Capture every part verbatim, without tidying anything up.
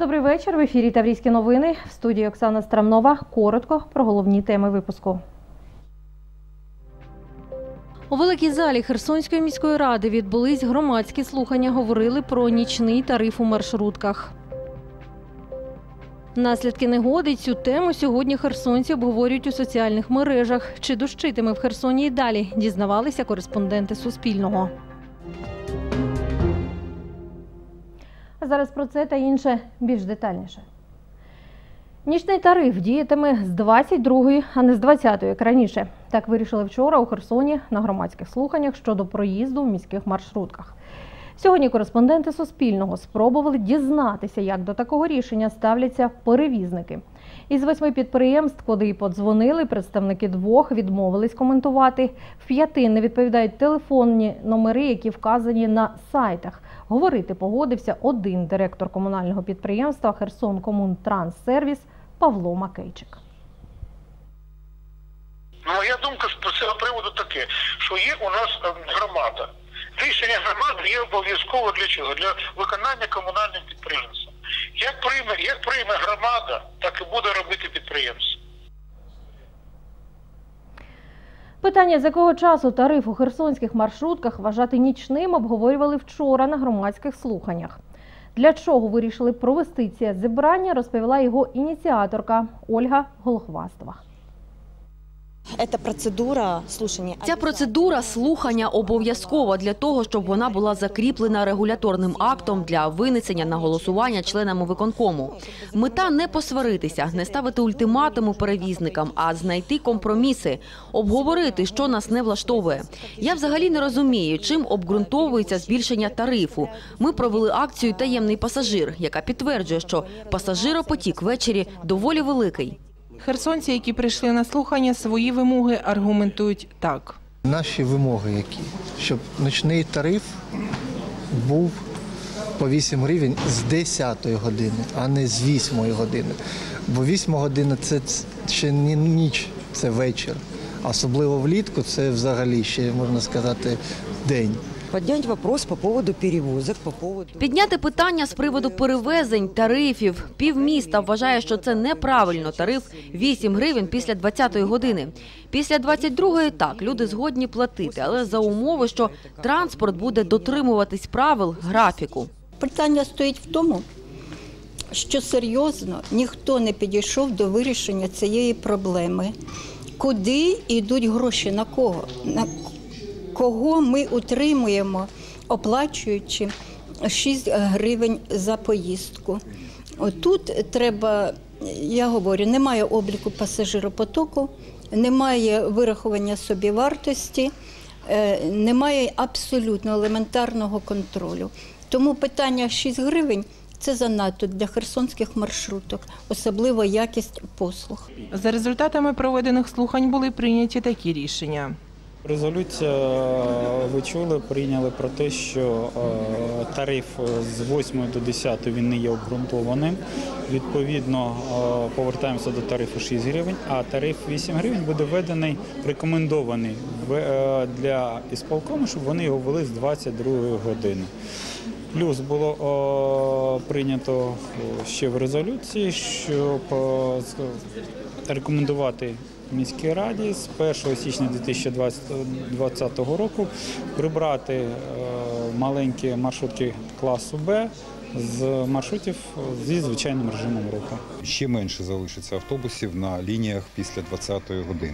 Добрий вечір. В ефірі Таврійські новини. В студії Оксана Страмнова. Коротко про головні теми випуску. У великій залі Херсонської міської ради відбулись громадські слухання. Говорили про нічний тариф у маршрутках. Наслідки негоди. Цю тему сьогодні херсонці обговорюють у соціальних мережах. Чи дощитиме в Херсоні і далі, дізнавалися кореспонденти Суспільного. А зараз про це та інше більш детальніше. Нічний тариф діятиме з двадцять другої, а не з двадцятої, як раніше. Так вирішили вчора у Херсоні на громадських слуханнях щодо проїзду в міських маршрутках. Сьогодні кореспонденти Суспільного спробували дізнатися, як до такого рішення ставляться перевізники. Із восьми підприємств, куди й подзвонили, представники двох відмовились коментувати. В п'яти не відповідають телефонні номери, які вказані на сайтах. Говорити погодився один директор комунального підприємства «Херсонкомунтранссервіс» Павло Макейчик. Моя думка з цього приводу таке, що є у нас громада. Рішення громади є обов'язково для чого? Для виконання комунальним підприємством. Як прийме, як прийме громада, так і буде робити підприємство. Питання, з якого часу тариф у херсонських маршрутках вважати нічним, обговорювали вчора на громадських слуханнях. Для чого вирішили провести це зібрання, розповіла його ініціаторка Ольга Голохвастова. Ця процедура слухання обов'язкова для того, щоб вона була закріплена регуляторним актом для винесення на голосування членами виконкому. Мета не посваритися, не ставити ультиматуму перевізникам, а знайти компроміси, обговорити, що нас не влаштовує. Я взагалі не розумію, чим обґрунтовується збільшення тарифу. Ми провели акцію «Таємний пасажир», яка підтверджує, що пасажиропотік ввечері доволі великий. Херсонці, які прийшли на слухання, свої вимоги аргументують так. Наші вимоги які? Щоб нічний тариф був по вісім гривень з десятої години, а не з восьмої години. Бо восьма година – це ще не ніч, це вечір. Особливо влітку – це взагалі ще, можна сказати, день. Підняти вопрос по поводу перевозок, по поводу... Підняти питання з приводу перевезень, тарифів. Півміста вважає, що це неправильно. Тариф вісім гривень після двадцятої години. Після двадцять другої так, люди згодні платити, але за умови, що транспорт буде дотримуватись правил графіку. Питання стоїть в тому, що серйозно ніхто не підійшов до вирішення цієї проблеми. Куди йдуть гроші, на кого? На кого ми утримуємо, оплачуючи шість гривень за поїздку. Тут треба, я говорю, немає обліку пасажиропотоку, немає вирахування собівартості, немає абсолютно елементарного контролю. Тому питання шість гривень – це занадто для херсонських маршруток, особливо якість послуг. За результатами проведених слухань були прийняті такі рішення. Резолюція, ви чули, прийняли про те, що тариф з восьмої до десятої він не є обґрунтованим. Відповідно, повертаємося до тарифу шість гривень, а тариф вісім гривень буде введений, рекомендований для ісполкому, щоб вони його ввели з двадцять другої години. Плюс було о, прийнято ще в резолюції, щоб о, рекомендувати міській раді з першого січня дві тисячі двадцятого року прибрати е, маленькі маршрутки класу Б з маршрутів зі звичайним режимом руху. Ще менше залишиться автобусів на лініях після двадцятої години.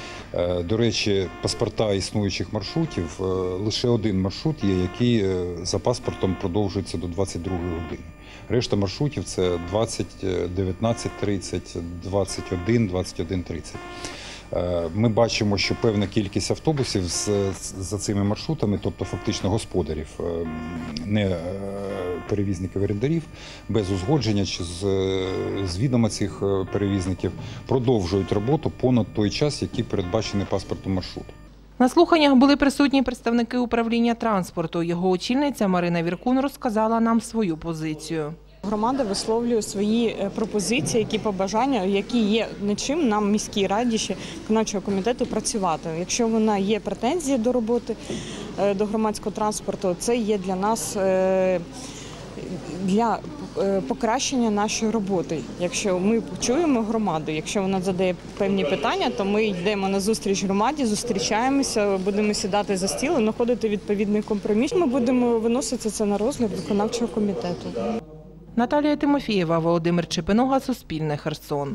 До речі, паспорта існуючих маршрутів, лише один маршрут є, який за паспортом продовжується до двадцять другої години. Решта маршрутів – це двадцять, дев'ятнадцять тридцять, двадцять один, двадцять один тридцять. Ми бачимо, що певна кількість автобусів за цими маршрутами, тобто фактично господарів, не перевізників орендарів, без узгодження чи з відома цих перевізників, продовжують роботу понад той час, який передбачений паспортом маршруту. На слуханнях були присутні представники управління транспорту. Його очільниця Марина Віркун розказала нам свою позицію. Громада висловлює свої пропозиції, які побажання, які є над чим нам, міській раді, ще виконавчого комітету працювати. Якщо вона є претензії до роботи, до громадського транспорту, це є для нас, для покращення нашої роботи. Якщо ми чуємо громаду, якщо вона задає певні питання, то ми йдемо на зустріч громаді, зустрічаємося, будемо сідати за стіл і знаходити відповідний компроміс. Ми будемо виносити це на розгляд виконавчого комітету. Наталія Тимофієва, Володимир Чепинога, Суспільне, Херсон.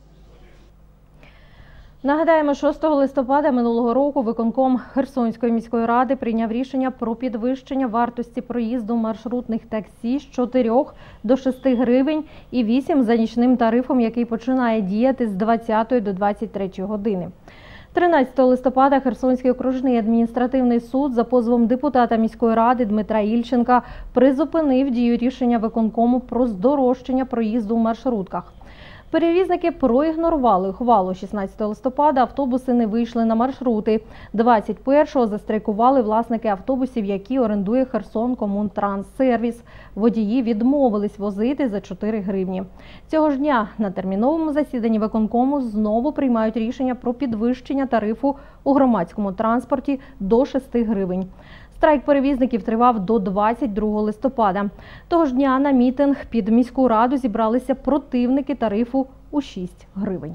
Нагадаємо, шостого листопада минулого року виконком Херсонської міської ради прийняв рішення про підвищення вартості проїзду маршрутних таксі з чотирьох до шести гривень і вісім за нічним тарифом, який починає діяти з двадцятої до двадцять третьої години. тринадцятого листопада Херсонський окружний адміністративний суд за позовом депутата міської ради Дмитра Ільченка призупинив дію рішення виконкому про здорожчання проїзду в маршрутках. Перевізники проігнорували ухвалу. шістнадцятого листопада автобуси не вийшли на маршрути. двадцять першого застрайкували власники автобусів, які орендує Херсонкомунтранссервіс. Водії відмовились возити за чотири гривні. Цього ж дня на терміновому засіданні виконкому знову приймають рішення про підвищення тарифу у громадському транспорті до шести гривень. Страйк перевізників тривав до двадцять другого листопада. Того ж дня на мітинг під міську раду зібралися противники тарифу у шість гривень.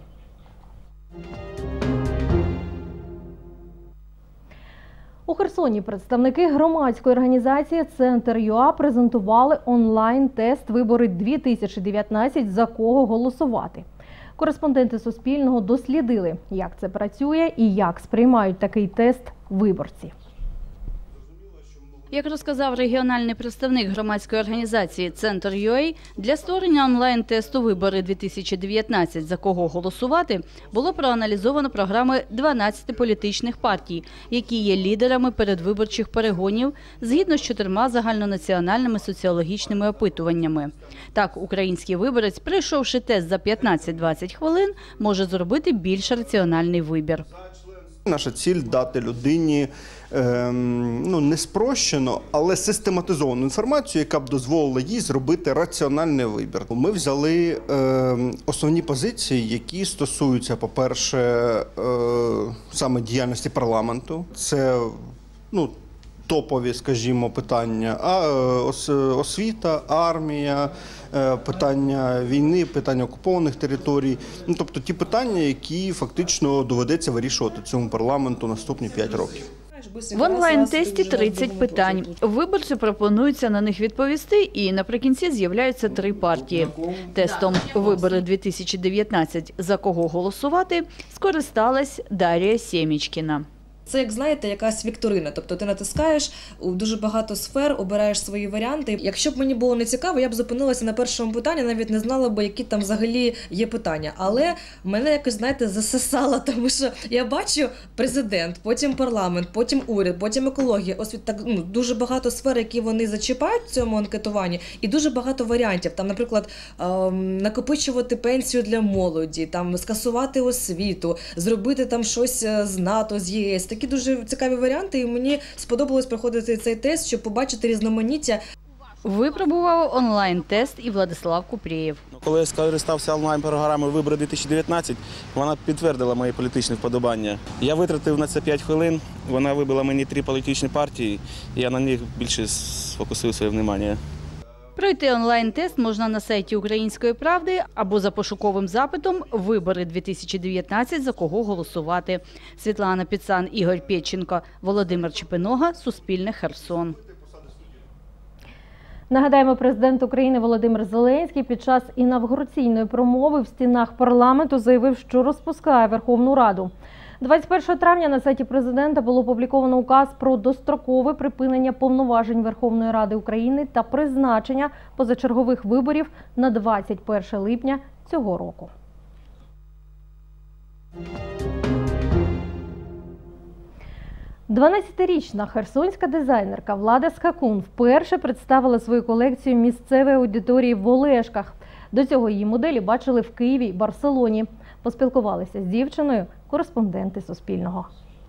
У Херсоні представники громадської організації «Центр.ЮА» презентували онлайн-тест «Вибори дві тисячі дев'ятнадцять. За кого голосувати?». Кореспонденти Суспільного дослідили, як це працює і як сприймають такий тест виборці. Як розказав регіональний представник громадської організації «Центр.ЮА», для створення онлайн-тесту «Вибори дві тисячі дев'ятнадцять. За кого голосувати» було проаналізовано програми дванадцяти політичних партій, які є лідерами передвиборчих перегонів згідно з чотирма загальнонаціональними соціологічними опитуваннями. Так, український виборець, пройшовши тест за п'ятнадцять-двадцять хвилин, може зробити більш раціональний вибір. Наша ціль – дати людині ем, ну, не спрощену, але систематизовану інформацію, яка б дозволила їй зробити раціональний вибір. Ми взяли ем, основні позиції, які стосуються, по-перше, е, саме діяльності парламенту. Це, ну, топові, скажімо, питання, а освіта, армія, питання війни, питання окупованих територій. Ну, тобто ті питання, які фактично доведеться вирішувати цьому парламенту наступні п'ять років. В онлайн-тесті тридцять питань. Виборцю пропонується на них відповісти, і наприкінці з'являються три партії. Тестом «Вибори дві тисячі дев'ятнадцять. За кого голосувати» скористалась Дар'я Сємічкіна. Це, як знаєте, якась вікторина. Тобто ти натискаєш у дуже багато сфер, обираєш свої варіанти. Якщо б мені було не цікаво, я б зупинилася на першому питанні, навіть не знала б, які там взагалі є питання. Але мене якось, знаєте, засосало, тому що я бачу президент, потім парламент, потім уряд, потім екологія. Ось так, ну, дуже багато сфер, які вони зачіпають в цьому анкетуванні, і дуже багато варіантів. Там, наприклад, ем, накопичувати пенсію для молоді, там скасувати освіту, зробити там щось з НАТО, з ЄС. Такі дуже цікаві варіанти, і мені сподобалось проходити цей тест, щоб побачити різноманіття. Випробував онлайн-тест і Владислав Купрієв. Коли я скористався онлайн-програмою «Вибори дві тисячі дев'ятнадцять», вона підтвердила мої політичні вподобання. Я витратив на це п'ять хвилин, вона вибила мені три політичні партії, і я на них більше сфокусив своє увагу. Пройти онлайн-тест можна на сайті «Української правди» або за пошуковим запитом «Вибори дві тисячі дев'ятнадцять. За кого голосувати». Світлана Піцан, Ігор Пєченко, Володимир Чепинога, Суспільне, Херсон. Нагадаємо, президент України Володимир Зеленський під час інавгураційної промови в стінах парламенту заявив, що розпускає Верховну Раду. двадцять першого травня на сайті президента було опубліковано указ про дострокове припинення повноважень Верховної Ради України та призначення позачергових виборів на двадцять перше липня цього року. дванадцятирічна херсонська дизайнерка Влада Скакун вперше представила свою колекцію місцевої аудиторії в Олешках. До цього її моделі бачили в Києві і Барселоні. Поспілкувалися з дівчиною кореспонденти Суспільного.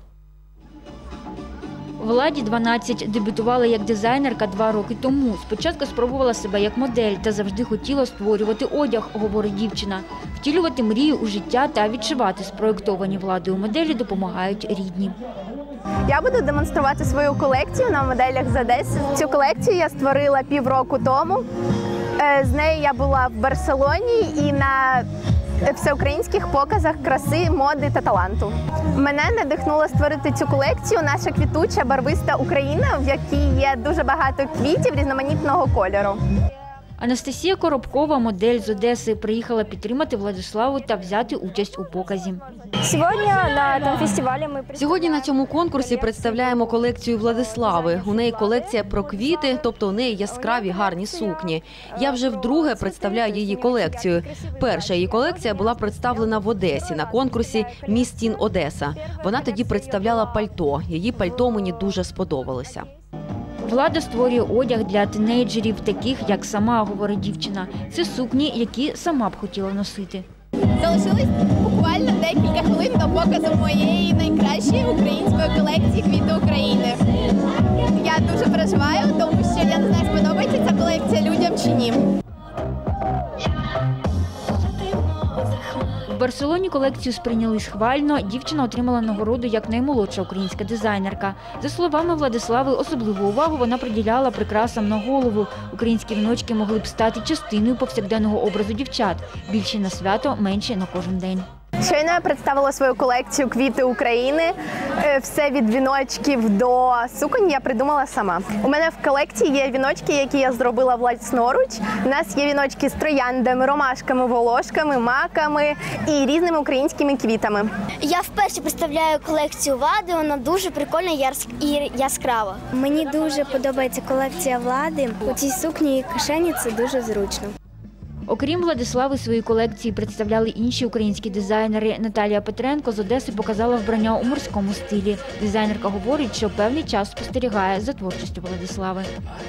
Владі дванадцять, дебютувала як дизайнерка два роки тому. Спочатку спробувала себе як модель та завжди хотіла створювати одяг, говорить дівчина. Втілювати мрію у життя та відшивати спроєктовані Владою моделі допомагають рідні. Я буду демонструвати свою колекцію на моделях з Одеси. Цю колекцію я створила півроку тому. З нею я була в Барселоні і на всеукраїнських показах краси, моди та таланту. Мене надихнуло створити цю колекцію наша квітуча барвиста Україна, в якій є дуже багато квітів різноманітного кольору. Анастасія Коробкова, модель з Одеси, приїхала підтримати Владиславу та взяти участь у показі. Сьогодні на цьому фестивалі ми Сьогодні на цьому конкурсі представляємо колекцію Владислави. У неї колекція про квіти, тобто у неї яскраві гарні сукні. Я вже вдруге представляю її колекцію. Перша її колекція була представлена в Одесі на конкурсі «Міс Тін Одеса». Вона тоді представляла пальто. Її пальто мені дуже сподобалося. Влада створює одяг для тінейджерів, таких як сама, говорить дівчина. Це сукні, які сама б хотіла носити. Залишилось буквально декілька хвилин до показу моєї найкращої української колекції «Квіти України». Я дуже переживаю, тому що я не знаю, сподобається ця колекція людям чи ні. В Барселоні колекцію сприйняли схвально. Дівчина отримала нагороду як наймолодша українська дизайнерка. За словами Владислави, особливу увагу вона приділяла прикрасам на голову. Українські віночки могли б стати частиною повсякденного образу дівчат. Більше на свято, менше на кожен день. Щойно я представила свою колекцію «Квіти України». Все від віночків до суконь я придумала сама. У мене в колекції є віночки, які я зробила власноруч. У нас є віночки з трояндами, ромашками, волошками, маками і різними українськими квітами. Я вперше представляю колекцію Влади, вона дуже прикольна і яскрава. Мені дуже подобається колекція Влади. У цій сукні і кишені це дуже зручно. Окрім Владислави, свої колекції представляли інші українські дизайнери. Наталія Петренко з Одеси показала вбрання у морському стилі. Дизайнерка говорить, що певний час спостерігає за творчістю Владислави.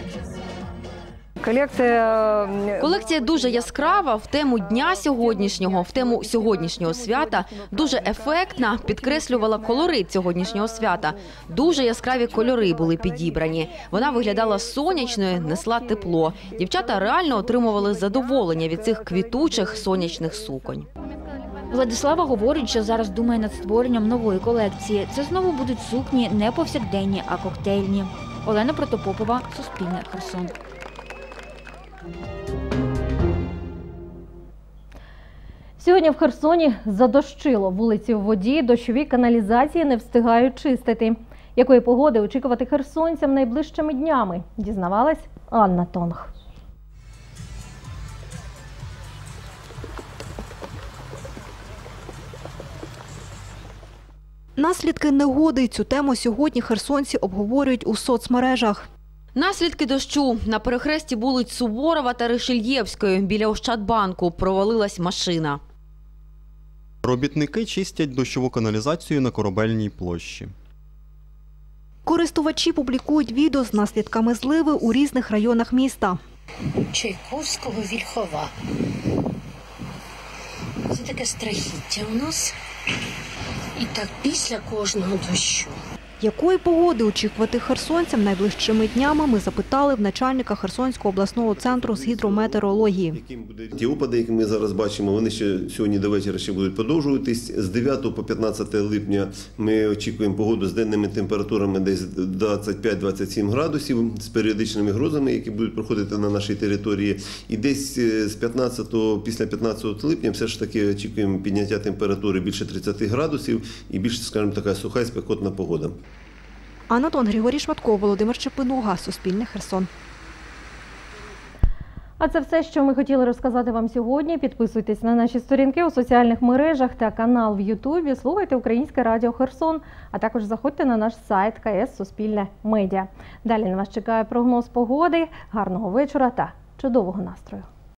Колекція... Колекція дуже яскрава, в тему дня сьогоднішнього, в тему сьогоднішнього свята. Дуже ефектна, підкреслювала колорит сьогоднішнього свята. Дуже яскраві кольори були підібрані. Вона виглядала сонячною, несла тепло. Дівчата реально отримували задоволення від цих квітучих сонячних суконь. Владислава говорить, що зараз думає над створенням нової колекції. Це знову будуть сукні не повсякденні, а коктейльні. Олена Протопопова, Суспільне, Херсон. Сьогодні в Херсоні задощило. Вулиці в воді, дощові каналізації не встигають чистити. Якої погоди очікувати херсонцям найближчими днями, дізнавалась Анна Тонг. Наслідки негоди. Цю тему сьогодні херсонці обговорюють у соцмережах. Наслідки дощу. На перехресті вулиць Суворова та Ришельєвської біля Ощадбанку провалилась машина. Робітники чистять дощову каналізацію на Корабельній площі. Користувачі публікують відео з наслідками зливи у різних районах міста. Чайковського, Вільхова. Це таке страхіття у нас. І так після кожного дощу. Якої погоди очікувати херсонцям найближчими днями, ми запитали в начальника Херсонського обласного центру з гідрометеорології. Ті опади, які ми зараз бачимо, вони ще сьогодні до вечора ще будуть продовжуватись. З дев'ятого по п'ятнадцяте липня ми очікуємо погоду з денними температурами десь двадцять п'ять - двадцять сім градусів, з періодичними грозами, які будуть проходити на нашій території. І десь з п'ятнадцятого, після п'ятнадцятого липня все ж таки очікуємо підняття температури більше тридцяти градусів і більш, скажімо, така суха і спекотна погода. Анна Тон, Григорій Шматко, Володимир Чепинуга, Суспільне, Херсон. А це все, що ми хотіли розказати вам сьогодні. Підписуйтесь на наші сторінки у соціальних мережах та канал в Ютубі. Слухайте Українське радіо Херсон, а також заходьте на наш сайт ка ес Суспільне Медіа. Далі на вас чекає прогноз погоди. Гарного вечора та чудового настрою.